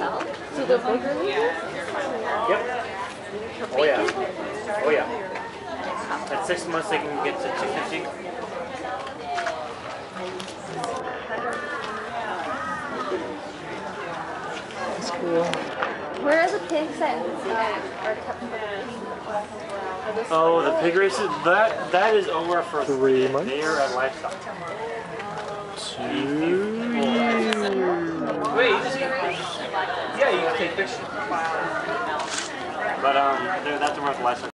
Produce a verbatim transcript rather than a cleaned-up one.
sell to the big releases? Yep. Oh yeah. Oh yeah. At six months they can get to two fifty. That's cool. Where are the pigs that uh, are kept? Oh, the pig races. That that is over for Three months. They are at livestock. Two. Wait, you just yeah, you can take pictures. But um, that's over for livestock.